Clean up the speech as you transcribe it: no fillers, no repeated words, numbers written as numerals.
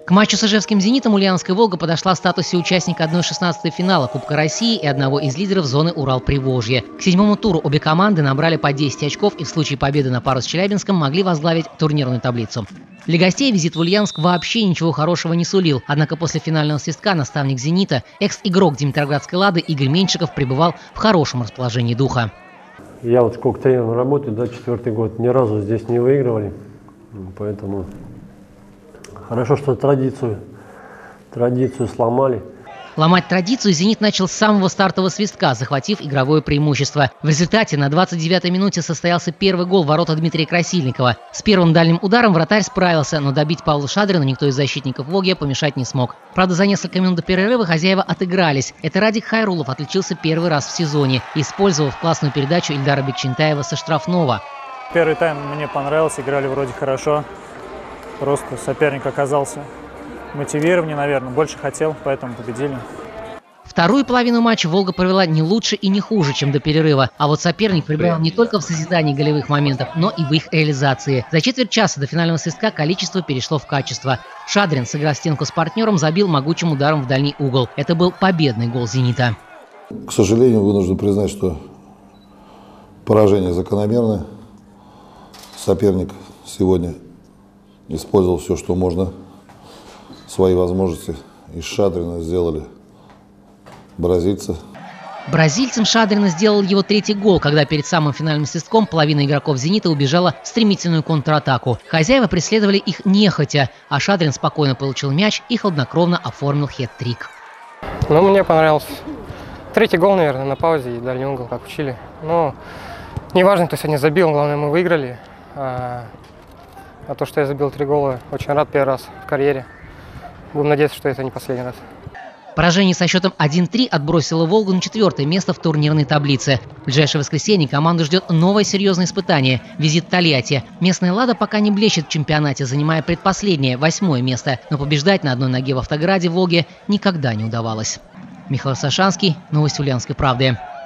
К матчу с ижевским «Зенитом» ульяновская «Волга» подошла в статусе участника 1/16 финала Кубка России и одного из лидеров зоны Урал-Приволжье. К 7-му туру обе команды набрали по 10 очков и в случае победы на пару с Челябинском могли возглавить турнирную таблицу. Для гостей визит в Ульяновск вообще ничего хорошего не сулил, однако после финального свистка наставник «Зенита», экс-игрок Димитровградской «Лады» Игорь Меньшиков пребывал в хорошем расположении духа. Я вот сколько тренером работаю, 4-й год, ни разу здесь не выигрывали, поэтому хорошо, что традицию сломали. Ломать традицию «Зенит» начал с самого стартового свистка, захватив игровое преимущество. В результате на 29-й минуте состоялся первый гол ворота Дмитрия Красильникова. С первым дальним ударом вратарь справился, но добить Павла Шадрина никто из защитников «Волги» помешать не смог. Правда, за несколько минут до перерыва хозяева отыгрались. Это Радик Хайрулов отличился первый раз в сезоне, использовав классную передачу Ильдара Бекчентаева со штрафного. Первый тайм мне понравился, играли вроде хорошо. Просто соперник оказался мотивированнее, наверное, больше хотел, поэтому победили. Вторую половину матча «Волга» провела не лучше и не хуже, чем до перерыва. А вот соперник прибавил не только в созидании голевых моментов, но и в их реализации. За четверть часа до финального свистка количество перешло в качество. Шадрин, сыграв стенку с партнером, забил могучим ударом в дальний угол. Это был победный гол «Зенита». К сожалению, вынужден признать, что поражение закономерное. Соперник сегодня использовал все, что можно. Свои возможности из Шадрина сделали бразильцы. Бразильцем Шадрина сделал его третий гол, когда перед самым финальным свистком половина игроков «Зенита» убежала в стремительную контратаку. Хозяева преследовали их нехотя, а Шадрин спокойно получил мяч и хладнокровно оформил хет-трик. Мне понравился. Третий гол, наверное, на паузе и дальний угол, как учили. Неважно, кто сегодня забил, главное, мы выиграли. А то, что я забил 3 гола, очень рад, первый раз в карьере. Будем надеяться, что это не последний раз. Поражение со счетом 1-3 отбросило «Волгу» на 4-е место в турнирной таблице. В ближайшее воскресенье команду ждет новое серьезное испытание – визит в Тольятти. Местная «Лада» пока не блещет в чемпионате, занимая предпоследнее, 8-е место. Но побеждать на одной ноге в Автограде «Волге» никогда не удавалось. Михаил Сашанский, новости Ульяновской правды.